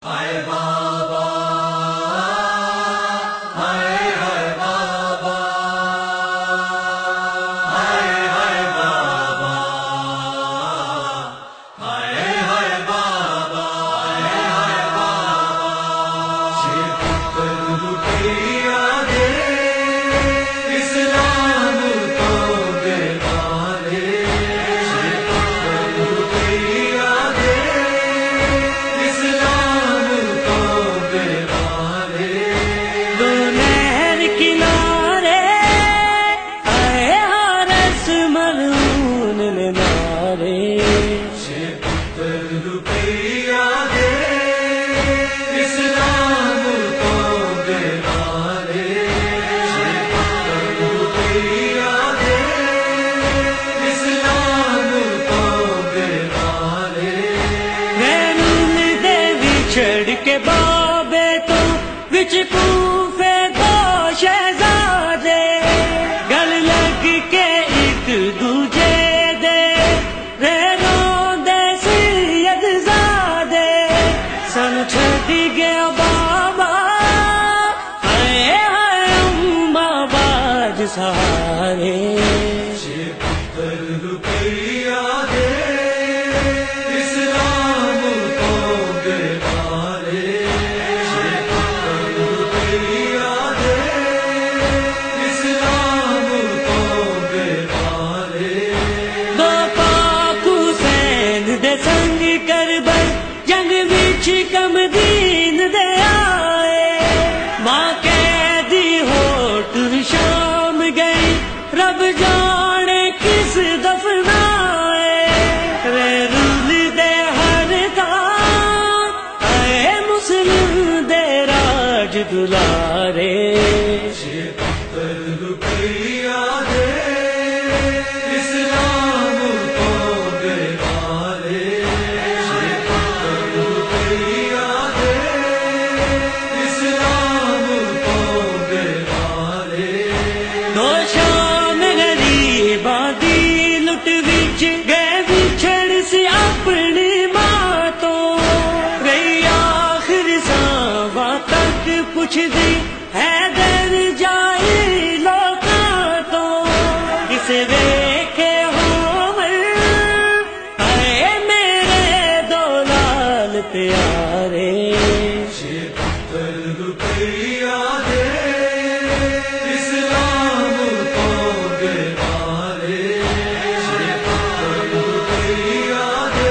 ہائے بابا ہائے ہائے بابا ہائے ہائے بابا ہائے ہائے بابا ہائے ہائے بابا شکر کیا دے اسلام کو دلالے شکر کیا دے اسلام کو دلالے دو نہر کنارے آئے حارس ملعون نارے شکر کیا دے اسلام کو دلالے شکر کیا دے اسلام کو دلالے غیرون دے وچھڑ کے بابے تو وچ کوفے دو شہزادے گل لگ کے ایک دوجے دے رہنوں دے سید زادے سن چھڈی گیا بابا ہائے ہائے اماں باج سہارے شکر کیا دے اسلام کو دلالے شکر کیا دے اسلام کو دلالے دو پاک حسین دے سنگ کربل جنگ وچ کم دین دے آئے ماں قیدی ہو ٹر شام گئی رب جانے کس دفنائے رول دے ہر تھان اے مسلم دے راج دلارے شکر کیا دے اسلام کو دلالے شکر کیا دے اسلام کو دلالے دو شام غریباں دی لٹ وچ گئے وچھڑ سی اپنی ماں تو گئی آخر ساواں تک پوچھدی ہے در جائی لوکاں تو کسے ویکھے ہووے اے میرے دو لال پیارے شکر کیا دے اسلام کو دلالے شکر کیا دے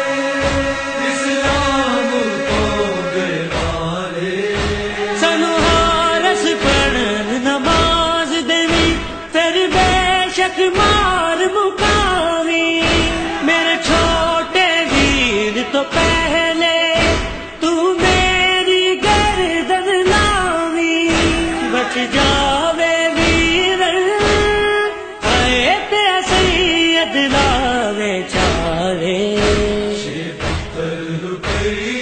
اسلام کو دلالے سنو حارس پڑھن نماز دینی پھر بے شک مار مکاوی میرے چھوٹے ویر تو پہلے تو میری گردن لاوی بچ جاوے ویر اے تے سید لاوے چارے شکر کیا